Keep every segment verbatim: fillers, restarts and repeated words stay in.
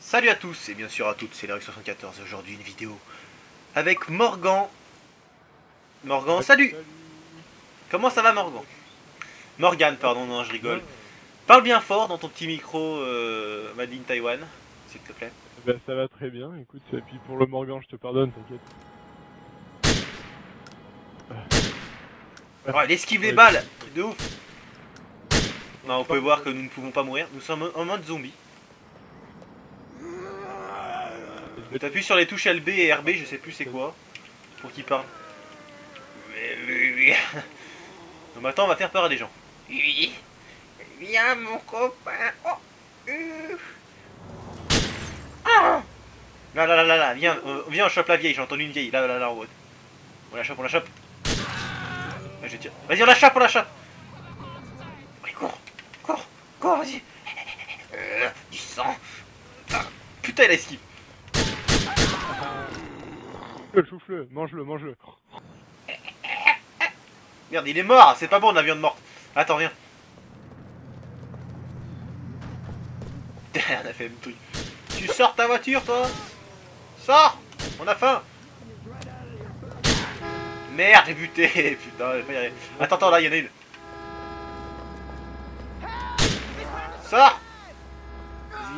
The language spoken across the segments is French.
Salut à tous et bien sûr à toutes, c'est l'Eric soixante-quatorze. Aujourd'hui une vidéo avec Morgan. Morgan, salut. Salut. Comment ça va Morgan? Morgan, pardon, non je rigole. Parle bien fort dans ton petit micro euh, Made in Taiwan, s'il te plaît. Ben, ça va très bien, écoute, et puis pour le Morgan je te pardonne, t'inquiète. Oh, il esquive les balles, truc de ouf. Non, vous pouvez voir que nous ne pouvons pas mourir, nous sommes en mode zombie. T'appuies sur les touches L B et R B, je sais plus c'est quoi, pour qu'il parle. Non mais attends, on va faire peur à des gens. Oui, viens mon copain. Oh. Euh. Ah. Là, là, là, là, là, viens, euh, viens, on chope la vieille, j'ai entendu une vieille, là, là, là, en haut. On la chope, on la chope. Ouais, je tire. Vas-y, on la chope, on la chope. Ouais, cours, cours, cours, vas-y. Euh, du sang. Ah, putain, il a esquive. Le chou-fleur, mange-le, mange-le. Merde, il est mort, c'est pas bon de la viande morte. Attends, viens. On a fait le même truc. Tu sors ta voiture, toi? Sors! On a faim! Merde, j'ai buté! Putain, j'ai pas y arriver. Attends, attends, là, il y en a une. Sors! Vas-y.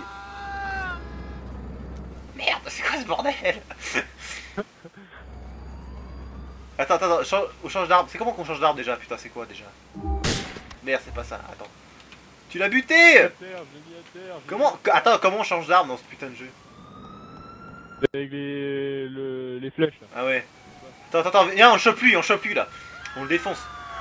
Merde, c'est quoi ce bordel? Attends, attends, attends, change, on change d'arbre. C'est comment qu'on change d'arbre déjà? Putain, c'est quoi déjà? Merde, c'est pas ça, attends. Tu l'as buté! Terre, j'ai mis à terre, Comment? Attends, comment on change d'arbre dans ce putain de jeu? Avec les, le, les flèches là. Ah ouais. Attends, attends, attends, viens, on chope lui, on chope lui là. On le défonce.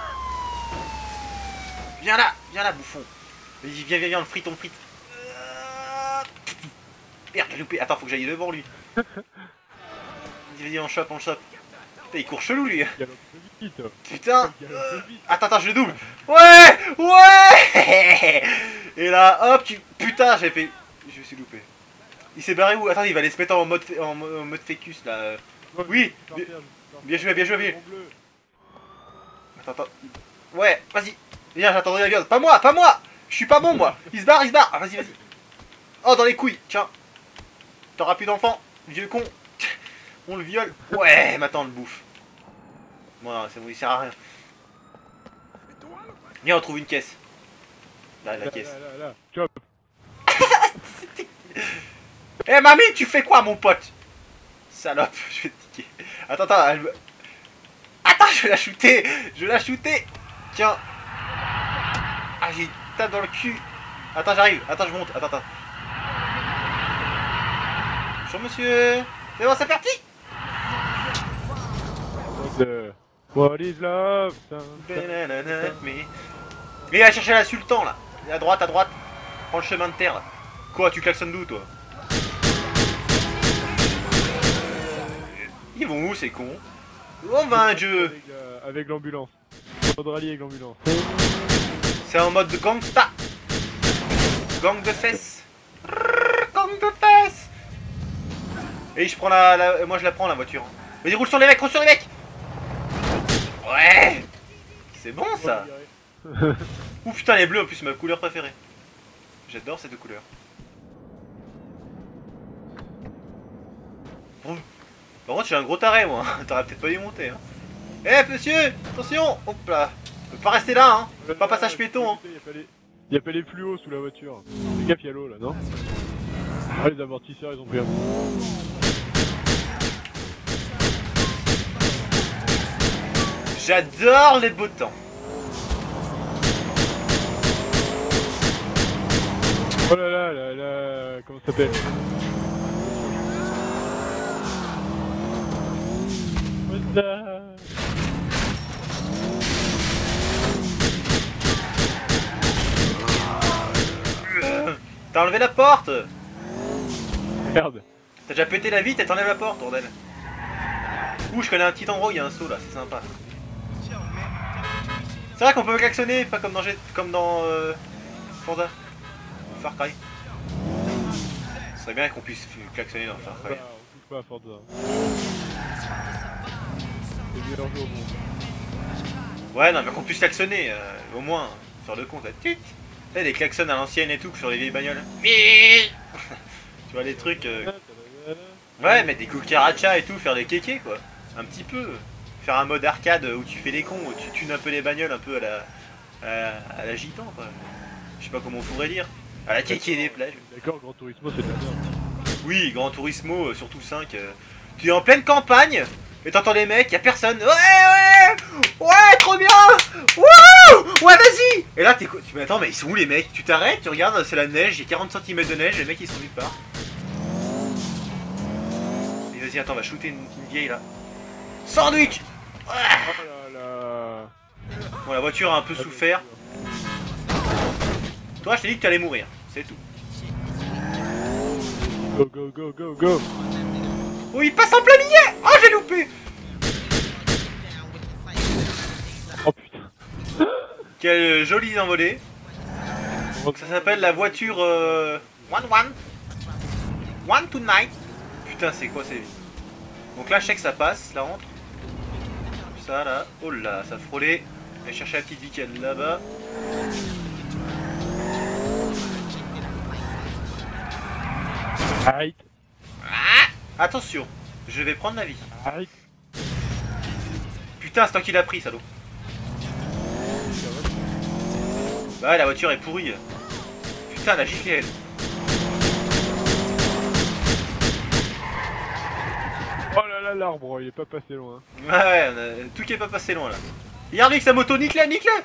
Viens là, viens là, bouffon. Vas-y, viens, viens, viens, on le frite, on le frite. Euh... Merde, j'ai loupé. Attends, faut que j'aille devant lui. Vas-y, vas-y, on chope, on le chope. Putain, il court chelou lui. Vite. Putain. Euh... Attends, attends, je le double. Ouais, ouais. Et là, hop, tu. Putain, j'ai fait. Je me suis loupé. Il s'est barré où? Attends, il va aller se mettre en mode, en mode fécus là. Oui, bien, bien joué, bien joué, bien joué. Attends, attends. Ouais, vas-y. Viens, j'attendrai la viande. Pas moi, pas moi. Je suis pas bon, moi. Il se barre, il se barre. Ah, vas-y, vas-y. Oh, dans les couilles. Tiens. T'auras plus d'enfants, vieux con. On le viole. Ouais, maintenant on le bouffe. Bon, non, c'est bon, il sert à rien. Viens, on trouve une caisse. Là, la là, caisse. Là, là, là. Chop. Eh, hey, mamie, tu fais quoi, mon pote? Salope, je vais te tiquer. Attends, attends, elle... Attends, je vais la shooter. Je vais la shooter. Tiens. Ah, j'ai une tape dans le cul. Attends, j'arrive. Attends, je monte. Attends, attends. Bonjour, monsieur. C'est bon, c'est parti. What is love? Mais il va chercher la sultan, là. À droite, à droite. Prends le chemin de terre, là. Quoi, tu klaxonnes d'où, toi? Ils vont où, ces cons? On va un jeu. Avec l'ambulance. On va rallier avec l'ambulance. C'est en mode gangsta. Gang de fesses. Gang de fesses. Et je prends la, la... Moi je la prends la voiture. Vas-y, roule sur les mecs, roule sur les mecs. Ouais. C'est bon ça. Ouh putain, les bleus en plus, ma couleur préférée. J'adore ces deux couleurs. Bon. Par contre, j'ai un gros taré moi. T'aurais peut-être pas dû monter. Hein. Eh hey, monsieur, attention. Hop là. Faut pas rester là, hein. Euh, Pas passage piéton. Hein. Il y a pas les fluos sous la voiture. Fais gaffe, il y a l'eau là, non? Ah, les amortisseurs ils ont pris un. J'adore les beaux temps. Oh là là là là. Comment ça s'appelle? T'as enlevé la porte. Merde. T'as déjà pété la vitre et t'enlèves la porte, bordel. Ouh, je connais un petit endroit où il y a un saut là, c'est sympa. C'est vrai qu'on peut klaxonner, pas comme dans G... comme dans euh... Forza ou Far Cry. Ce serait bien qu'on puisse klaxonner dans Far Cry. Bah, on touche pas à Forza. C'est le meilleur jeu au monde. Ouais, non, mais qu'on puisse klaxonner, euh, au moins, sur le compte, là. Tut. T'as des klaxons à l'ancienne et tout, sur les vieilles bagnoles. Tu Tu vois les trucs... Euh... Ouais, mettre des cucarachas et tout, faire des kékés quoi. Un petit peu. Faire un mode arcade où tu fais des cons, où tu tunes un peu les bagnoles, un peu à la... À, à la gitan quoi. Je sais pas comment on pourrait dire. À la kéké des plages. D'accord, Gran Turismo c'est de la merde. Oui, Gran Turismo, euh, surtout cinq. Euh... Tu es en pleine campagne, et t'entends les mecs, y'a personne. Ouais, ouais, ouais, trop bien. Wouh, ouais, vas-y. Et là, t'es quoi? Tu me attends, mais ils sont où les mecs? Tu t'arrêtes, tu regardes, c'est la neige, il y a quarante centimètres de neige, les mecs ils sont nulle part. Et vas-y, attends, on va shooter une, une vieille là. Sandwich. Oh là là. Bon, la voiture a un peu souffert. Toi, je t'ai dit que tu allais mourir, c'est tout. Go, go, go, go, go. Oh, il passe en plein milieu. Oh, j'ai loupé. Oh putain. Quelle jolie envolée. Donc ça s'appelle la voiture euh... One One. One Tonight. Putain, c'est quoi c'est... Donc là, je sais que ça passe, là rentre. Ça là. Oh là, ça frôlait. Je vais chercher la petite Vicky là-bas. Arrête. Ah, attention, je vais prendre la vie. Arrête. Putain, c'est toi qui l'as pris, salaud. Bah ouais, la voiture est pourrie. Putain, la giflée elle. Oh là là, l'arbre, il est pas passé loin. Ouais, ouais, on a... tout qui est pas passé loin là. Regarde lui avec sa moto, nique-la, nique-la.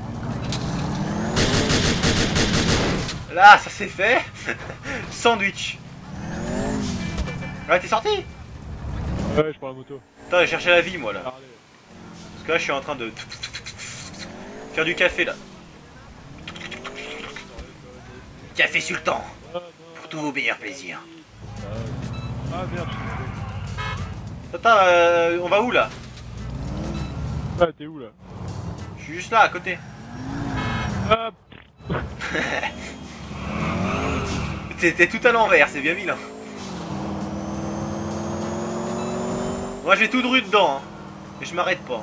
Là, ça c'est fait. Sandwich. Ouais, t'es sorti? Ouais, je prends la moto. Attends, j'ai cherché la vie moi là. Parce que là, je suis en train de faire du café là. Café Sultan. Pour tous vos meilleurs plaisirs. Ah merde. Attends, euh, on va où là? Ah, t'es où là? Je suis juste là à côté. Ah. T'es tout à l'envers, c'est bien vilain. Moi j'ai tout dru dedans, hein. Et je m'arrête pas.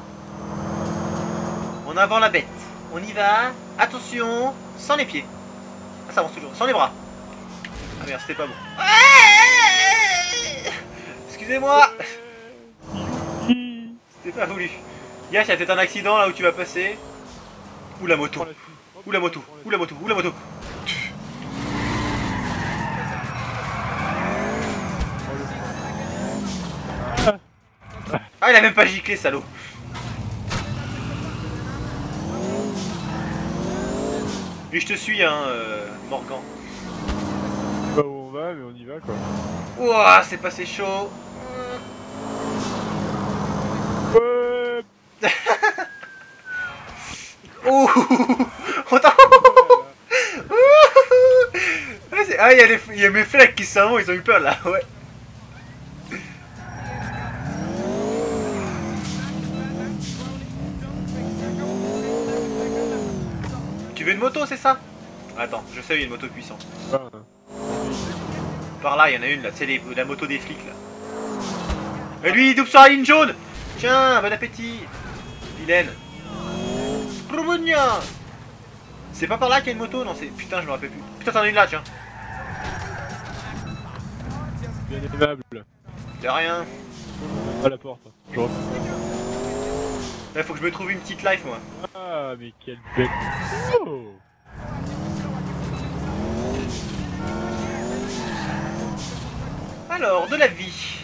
En avant la bête. On y va. Attention. Sans les pieds. Ah, ça avance toujours. Sans les bras. Ah merde, c'était pas bon. Excusez-moi. C'était pas voulu. Yash, il y a peut-être un accident là où tu vas passer. Ou la moto. Ou la moto. Ou la moto. Ou la moto. Ah, il a même pas giclé, salaud. Et je te suis, hein, euh, Morgan. Pas où on va, mais on y va quoi. Ouah, c'est passé chaud. Ouais. Ouh. Ah, il y, a les... il y a mes flaques qui s'en vont, ils ont eu peur là, ouais. Tu veux une moto, c'est ça? Attends, je sais où il y a une moto puissante. Ah. Par là, il y en a une là, c'est la moto des flics là. Et lui, il double sur la ligne jaune. Tiens, bon appétit. Vilaine. C'est pas par là qu'il y a une moto? Non, c'est... Putain, je me rappelle plus. Putain, t'en as une là, tiens. Bien aimable. Y'a rien. À la porte. Je reprends. Là, faut que je me trouve une petite life, moi. Ah, mais quelle belle... Oh. Alors, de la vie.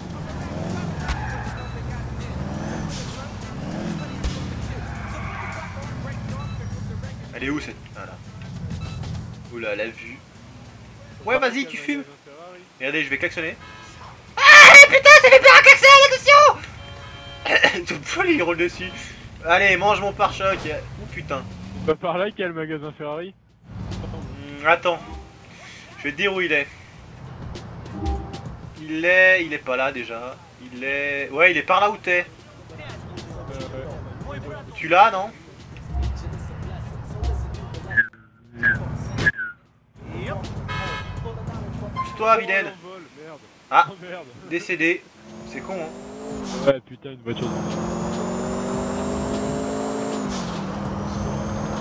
Elle est où cette... Voilà. Oula, la vue. Ouais, vas-y, tu fumes. Regardez, je vais klaxonner. Ah, putain, ça fait peur à klaxonner, attention. Tout folle, il roule dessus. Allez, mange mon pare-choc. Oh putain. C'est pas par là qu'il y a le magasin Ferrari? Hum, Attends. Je vais te dire où il est. Il est... Il est pas là déjà. Il est... Ouais, il est par là où t'es. Euh, ouais. Tu l'as, non? Pousse-toi, vilaine. Oh, vol, merde. Ah, Oh, merde. décédé. C'est con, hein. Ouais, putain, une voiture.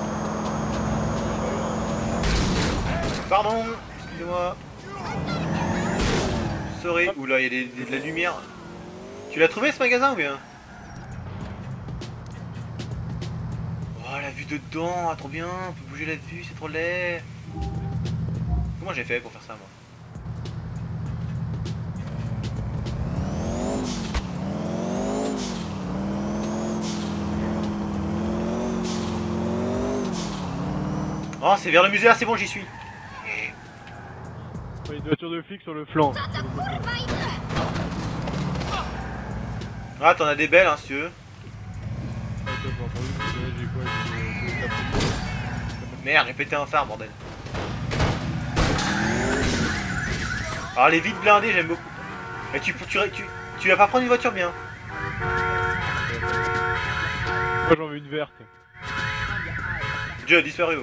Pardon, excusez-moi. Sorry. Oula, il y a des, des, de la lumière. Tu l'as trouvé ce magasin ou bien? Oh, la vue de dedans, ah, trop bien. On peut bouger la vue, c'est trop laid. Comment j'ai fait pour faire ça, moi? Oh, c'est vers le musée, ah, c'est bon, j'y suis. Il y a une voiture de flic sur le flanc. Ah, t'en as des belles, hein, si tu veux. Merde, j'ai pété un phare, bordel. Alors, les vides blindées, j'aime beaucoup. Et tu, tu, tu, tu vas pas prendre une voiture bien. Moi, j'en veux une verte. Dieu, disparu.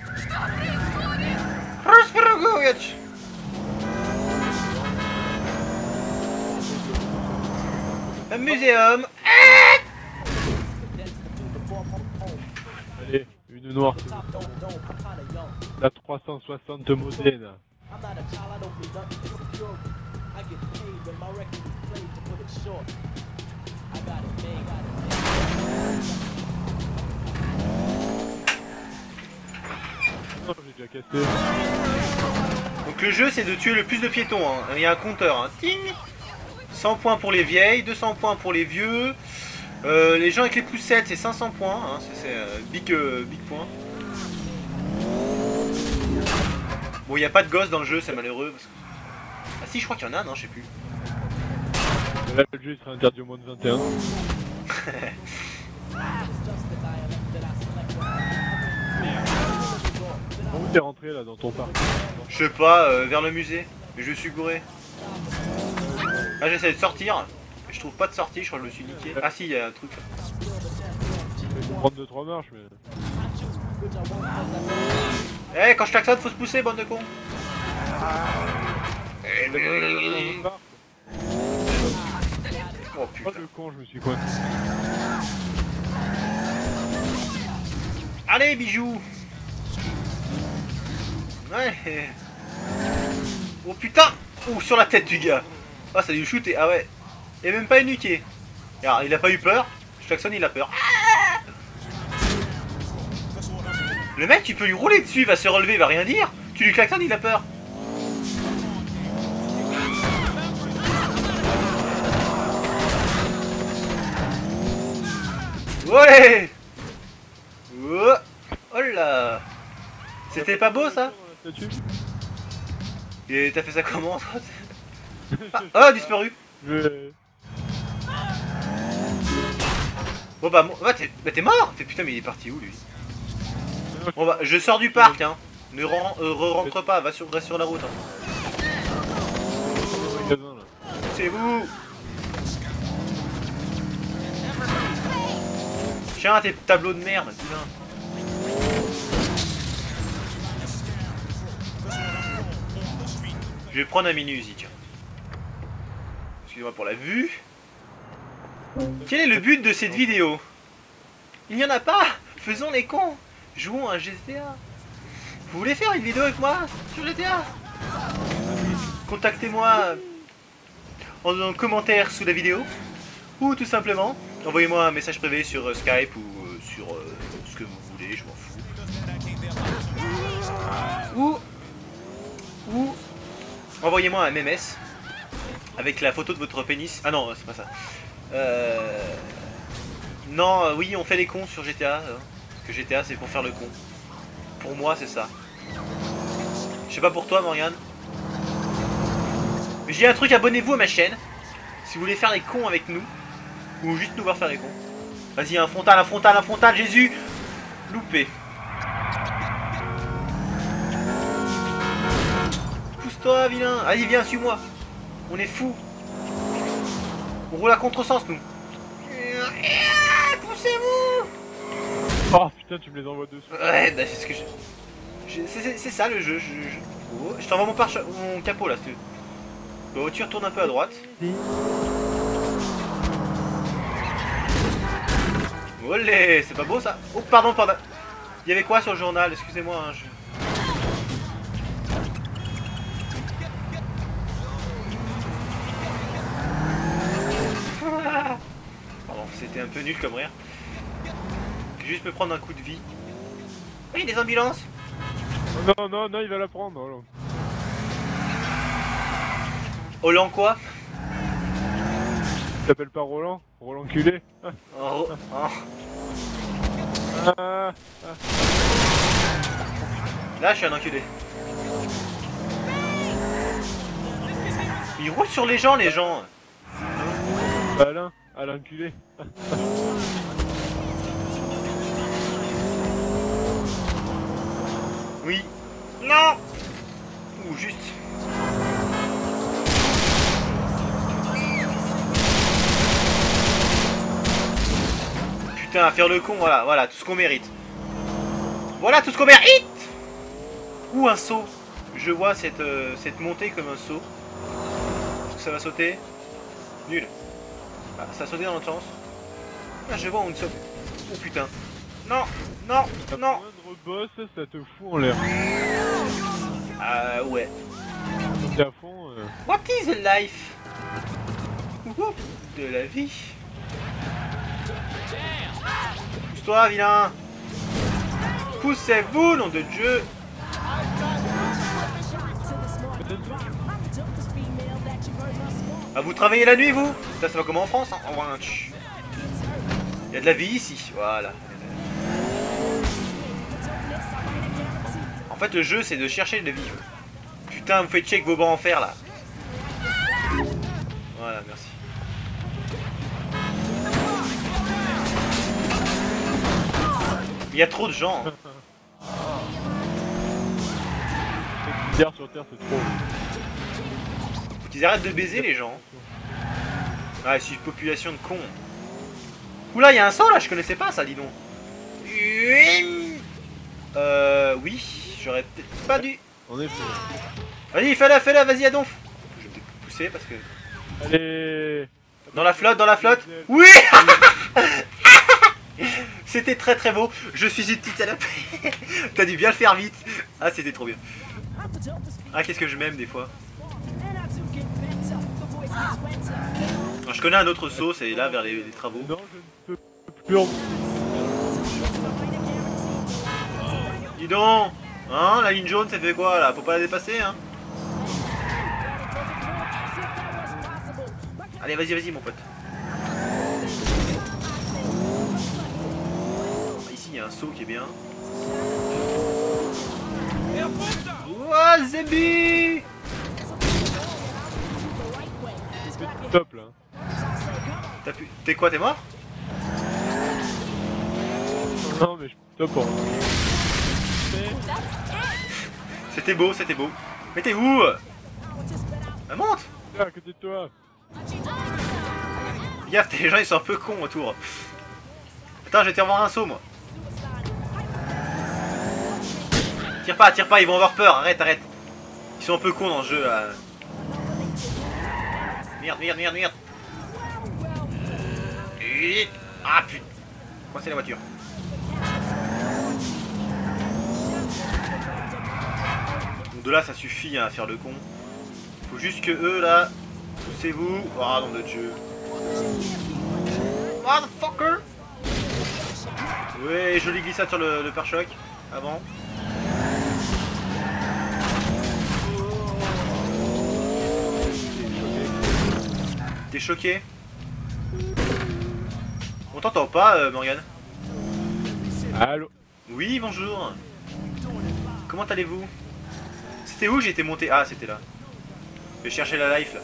Un muséum. Allez, une noire. La trois cent soixante Modène. Non, j'ai déjà cassé. Donc le jeu c'est de tuer le plus de piétons, hein. Il y a un compteur, hein. Ting. cent points pour les vieilles, deux cents points pour les vieux. Euh, les gens avec les poussettes c'est cinq cents points, hein. C'est euh, big, euh, big point. Bon, il n'y a pas de gosses dans le jeu, c'est malheureux. Parce que... Ah si, je crois qu'il y en a, non, je sais plus. Là, le jeu il sera interdit au moins de vingt et un. Où t'es rentré là dans ton parc? Je sais pas, euh, vers le musée. Mais je suis gouré. Là j'essaie de sortir. Je trouve pas de sortie, je crois que je me suis niqué. Ah si, il y a un truc là. Je vais prendre deux trois marches mais... Eh, hey, quand je klaxonne, faut se pousser, bande de cons. Oh putain. Oh le con, je me suis coincé. Allez, bijoux. Ouais. Oh putain. Oh, sur la tête du gars. Ah, ça a dû shooter. Ah ouais. Et même pas énuqué. Alors, il a pas eu peur. Je klaxonne, il a peur. Le mec, tu peux lui rouler dessus, il va se relever, il va rien dire. Tu lui klaxonnes, il a peur. Ouais. Oh, oh là. C'était pas beau ça? Et t'as fait ça comment toi? Ah, oh, disparu. Je... Bon bah, bah t'es bah, mort. Putain mais il est parti où lui? Bon bah je sors du parc hein. Ne ren euh, re rentre pas, va sur, reste sur la route hein. C'est vous. Tiens tes tableaux de merde, putain. Je vais prendre un mini Uzi, tiens. Excusez-moi pour la vue. Quel est le but de cette vidéo? Il n'y en a pas. Faisons les cons. Jouons à G T A. Vous voulez faire une vidéo avec moi sur G T A? Contactez-moi en, en commentaire sous la vidéo. Ou tout simplement, envoyez-moi un message privé sur euh, Skype ou euh, sur euh, ce que vous voulez, je m'en fous. Ou, ou envoyez-moi un M M S avec la photo de votre pénis. Ah non, c'est pas ça. Euh... Non, euh, oui, on fait les cons sur G T A. Hein, parce que G T A, c'est pour faire le con. Pour moi, c'est ça. Je sais pas pour toi, Morgane. Mais j'ai un truc, abonnez-vous à ma chaîne. Si vous voulez faire les cons avec nous. Ou juste nous voir faire les cons. Vas-y, un frontal, un frontal, un frontal, Jésus. Loupé. Pousse-toi, vilain. Allez, viens, suis-moi. On est fous. On roule à contresens, nous. Poussez-vous. Oh putain, tu me les envoies dessus. Ouais, bah c'est ce que je... je c'est ça le jeu. Je, je... Oh, je t'envoie mon, pare mon capot, là, si tu veux. La voiture tourne un peu à droite. Olé, c'est pas beau, ça. Oh, pardon, pardon. Il y avait quoi sur le journal? Excusez-moi, hein, je... C'était un peu nul comme rire. Je vais juste me prendre un coup de vie. Oui, des ambulances. Non, non, non, il va la prendre. Roland. Hollande quoi? Il s'appelle pas Roland? Roland culé. Oh, oh. Ah, ah. Là, je suis un enculé. Ils roulent sur les gens, les gens. Alain, Alain culé. Oui. Non. Ou juste. Putain, à faire le con, voilà, voilà, tout ce qu'on mérite. Voilà tout ce qu'on mérite. Ou un saut. Je vois cette, euh, cette montée comme un saut. Est-ce que ça va sauter? Nul. Ah, ça a sauté dans l'autre sens. Ah, je vois où on saute. Oh putain. Non, non, La non. moindre boss, ça te fout en l'air. Ah ouais. T'es à fond. Euh... What is the life? Ouh, de la vie. Pousse-toi, vilain. Poussez-vous, nom de Dieu. Ah, vous travaillez la nuit, vous? Ça, ça va comme en France, hein? Oh, ouais, tch. Il y a de la vie ici, voilà. En fait, le jeu, c'est de chercher de vivre. Putain, vous faites chier avec vos bancs en fer, là. Voilà, merci. Il y a trop de gens. Terre sur terre, c'est trop. Faut qu'ils arrêtent de baiser, les gens. Ah, c'est une population de cons. Oula, il y a un saut, là, je connaissais pas ça, dis donc. Euh, oui, j'aurais peut-être pas dû. En effet. Vas-y, fais-la, fais-la, vas-y, Adonf. Je vais peut-être pousser parce que... Allez. Dans la flotte, dans la flotte. Oui. C'était très très beau. Je suis une petite salope. T'as dû bien le faire vite. Ah, c'était trop bien. Ah, qu'est-ce que je m'aime des fois. Alors, je connais un autre saut, c'est là vers les, les travaux. Non, je ne peux plus en... Dis donc. Hein, la ligne jaune, ça fait quoi là? Faut pas la dépasser, hein. Allez, vas-y, vas-y, mon pote. Ici, il y a un saut qui est bien. Ouah, Zébi! C'est top là. T'as pu... T'es quoi, t'es mort? Non, mais je top en. C'était beau, c'était beau. Mais t'es où? Ah, monte! Là, à côté de toi. Gaffe, les gens ils sont un peu cons autour. Attends, je vais te revoir un saut moi. Tire pas, tire pas, ils vont avoir peur, arrête, arrête. Ils sont un peu cons dans le jeu là. Merde, merde, merde, merde. Ah putain. Moi c'est la voiture. Donc de là ça suffit hein, à faire le con. Faut juste que eux là. Poussez-vous. Oh nom de Dieu. Motherfucker. Ouais, jolie glissade sur le, le pare-choc. Avant. T'es choqué? On t'entend pas, euh, Morgane? Allô? Oui, bonjour. Comment allez-vous? C'était où j'étais monté? Ah, c'était là. Je vais chercher la life là.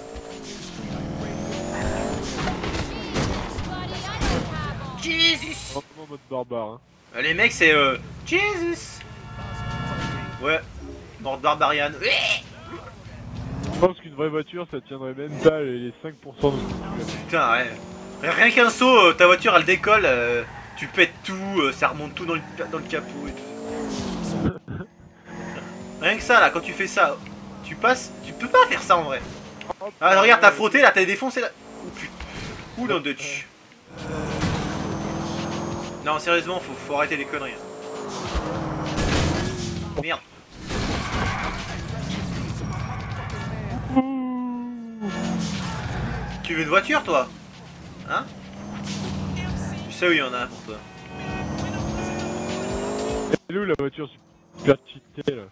Jesus! Franchement, mode barbare. Hein. Euh, Les mecs, c'est euh... Jesus! Ouais. Mort barbarian. Je pense qu'une vraie voiture, ça tiendrait même pas les cinq pour cent de ce que tu Putain, ouais. Rien qu'un saut, euh, ta voiture elle décolle, euh, tu pètes tout, euh, ça remonte tout dans le, dans le capot et tout. Rien que ça là, quand tu fais ça, tu passes, tu peux pas faire ça en vrai. Ah regarde, t'as frotté là, t'as défoncé là. Oh putain. Ouh non de tch. Non sérieusement, faut, faut arrêter les conneries. Merde. Tu veux une voiture toi? Hein? sais où il y en a pour toi. Elle est où la voiture super cheatée là?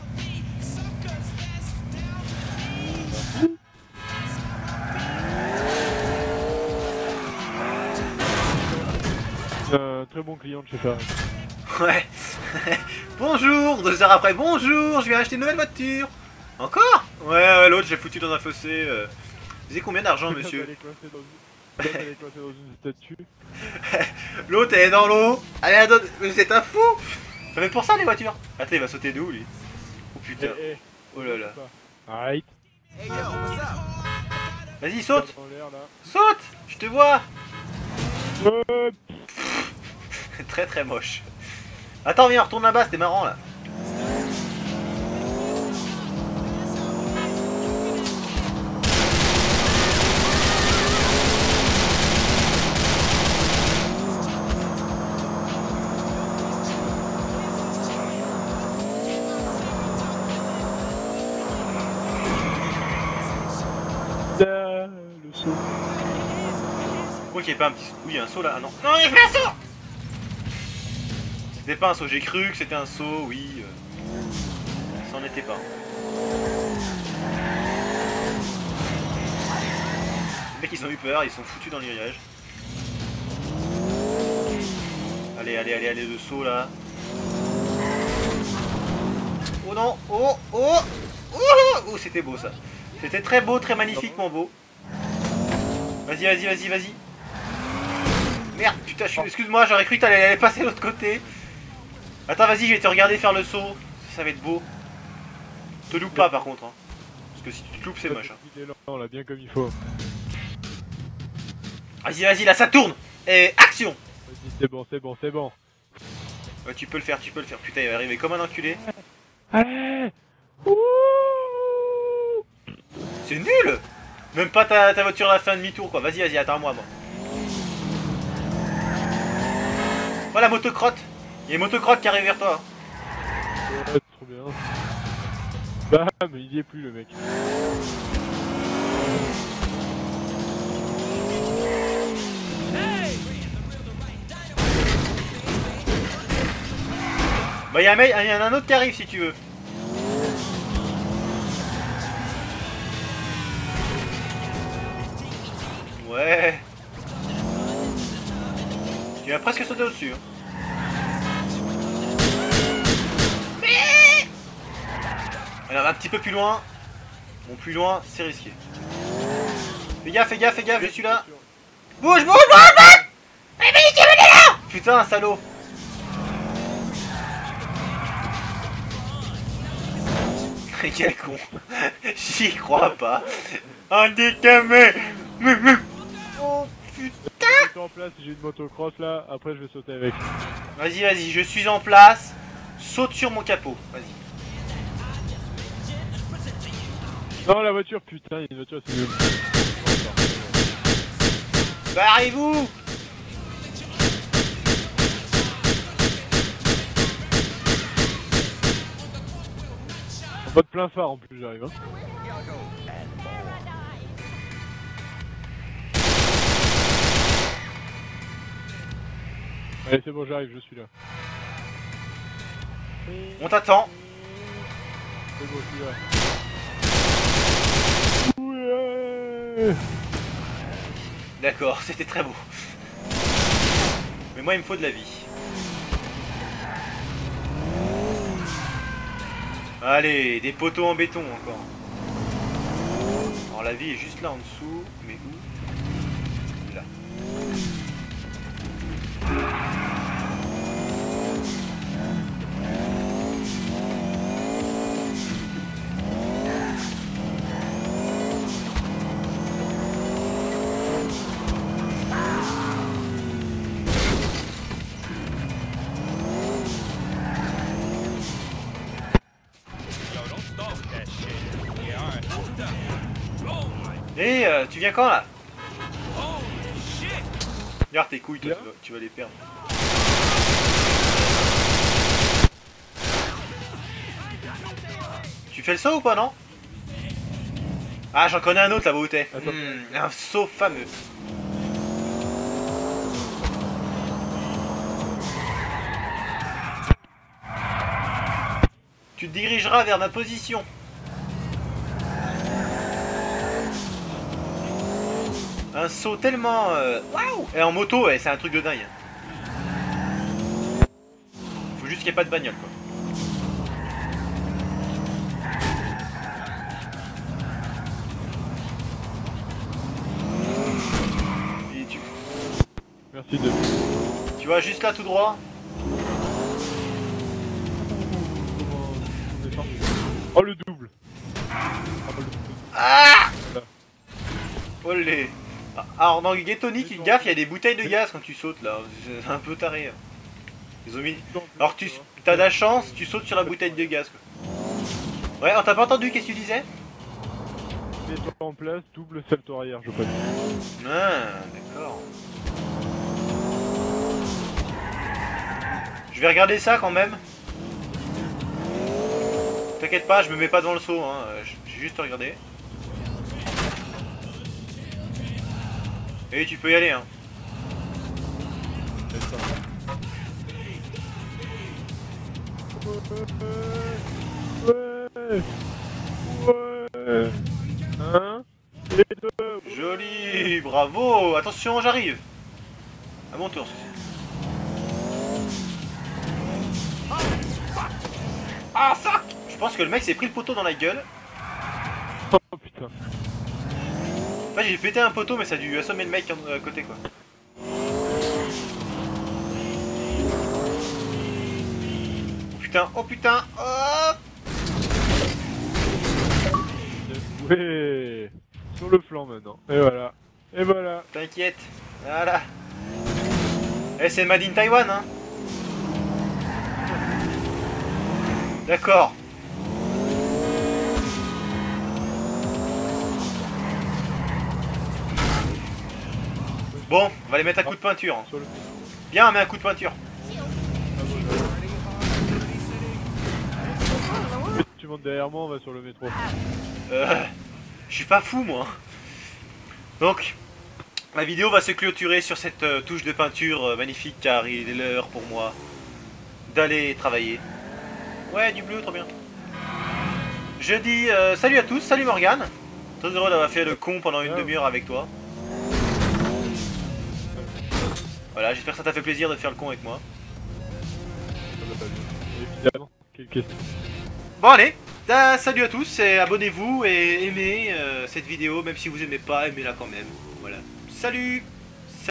Un très bon client de chez Ferrari. Ouais. Bonjour, deux heures après, bonjour, je viens acheter une nouvelle voiture. Encore? Ouais, ouais, l'autre j'ai foutu dans un fossé. Euh... Vous avez combien d'argent, monsieur? Elle est coincée dans une... Elle est coincée dans une statue. L'autre elle est dans l'eau. Allez, la donne. Mais c'est un fou. Ça fait pour ça les voitures. Attends, il va sauter d'où lui? Oh putain. Eh, eh, Oh là là. Arrête. Vas-y, saute. Dans l'air, là. Saute. Je te vois. Euh, Très très moche. Attends, viens, retourne là-bas, c'était marrant là. là, le saut. Pourquoi qu'il n'y ait pas un petit... Oui, il y a un saut là. Ah non. Non, il y a pas un saut. C'était pas un saut, j'ai cru que c'était un saut, oui. Euh... Ça n'en était pas. Les mecs ils ont eu peur, ils sont foutus dans le grillage. Allez, allez, allez, allez, le saut là. Oh non, oh, oh, oh, oh, c'était beau ça. C'était très beau, très magnifiquement beau. Vas-y, vas-y, vas-y, vas-y. Merde, putain, je suis... excuse-moi, j'aurais cru que t'allais aller passer de l'autre côté. Attends, vas-y, je vais te regarder faire le saut. Ça va être beau. Te loupe pas par contre. Hein. Parce que si tu te loupes, c'est moche. Hein. Il est lent là, bien comme il faut. Vas-y, vas-y, là ça tourne. Et action. Vas-y, c'est bon, c'est bon, c'est bon. Ouais, tu peux le faire, tu peux le faire. Putain, il va arriver comme un enculé. Allez. Ouh. C'est nul. Même pas ta, ta voiture à la fin demi-tour quoi. Vas-y, vas-y, attends-moi moi. Oh la motocrotte. Il y a une motocrotte qui arrive vers toi. Ouais, trop bien. Bah, mais il y est plus le mec. Bah, il y, a un mec- il y en a un autre qui arrive si tu veux. Ouais. Tu vas presque sauter au-dessus. Hein. Alors un petit peu plus loin. Bon, plus loin, c'est risqué. Fais gaffe, fais gaffe, fais gaffe, je suis là. Bouge, bouge, bouge, bouge. Putain, salaud. Quel con. J'y crois pas. Un décamé. Oh putain. Je suis en place, j'ai une motocross là, après je vais sauter avec. Vas-y, vas-y, je suis en place. Saute sur mon capot, vas-y. Non, la voiture, putain, il y a une voiture, c'est mieux. Barrez-vous. Pas de plein phare en plus, j'arrive. Hein. Allez, c'est bon, j'arrive, je suis là. On t'attend. C'est bon, je suis là. Ouais. D'accord, c'était très beau. Mais moi, il me faut de la vie. Allez, des poteaux en béton encore. Alors la vie est juste là en dessous, mais où? Là. Et euh, tu viens quand là? Regarde tes couilles, toi, tu, vas, tu vas les perdre. Tu fais le saut ou pas, non? Ah, j'en connais un autre là-bas où t'es. Mmh, un saut fameux. tu te dirigeras vers ma position. Un saut tellement... Euh... Waouh. Et en moto, ouais, c'est un truc de dingue. Faut juste qu'il n'y ait pas de bagnole, quoi. Et tu... Merci de... Tu vois, juste là, tout droit. Oh, le double. Ah. Olé. Alors dans Ghetonic, une gaffe, il y a des bouteilles de gaz quand tu sautes là, c'est un peu taré. Ils ont mis... Alors tu as de la chance, tu sautes sur la bouteille de gaz quoi. Ouais, on t'a pas entendu, qu'est-ce que tu disais? Mets-toi en place, double salto arrière, je pense. Ah, d'accord. Je vais regarder ça quand même. T'inquiète pas, je me mets pas devant le saut, hein. J'ai juste regardé. Et tu peux y aller hein. Ouais. Ouais. Un et deux. Joli, bravo. Attention, j'arrive. À mon tour, ceci. Ah fuck. Je pense que le mec s'est pris le poteau dans la gueule. Oh putain. Enfin, j'ai pété un poteau, mais ça a dû assommer le mec à côté quoi. Oh putain, oh putain, oh. Ouais. Sur le flanc maintenant. Et voilà. Et voilà. T'inquiète, voilà. Eh, c'est Made in Taiwan, hein. D'accord. Bon, on va les mettre à coup de peinture. Hein. Bien, mets un coup de peinture. Tu montes derrière moi, on va sur le métro. Euh, je suis pas fou, moi. Donc, la vidéo va se clôturer sur cette euh, touche de peinture euh, magnifique, car il est l'heure pour moi d'aller travailler. Ouais, du bleu, trop bien. Je dis euh, salut à tous, salut Morgane. Très heureux d'avoir fait le con pendant une demi-heure avec toi. Voilà, j'espère que ça t'a fait plaisir de faire le con avec moi. Évidemment, quelle question. Bon allez, euh, salut à tous et abonnez-vous et aimez euh, cette vidéo, même si vous aimez pas, aimez-la quand même. Voilà, salut.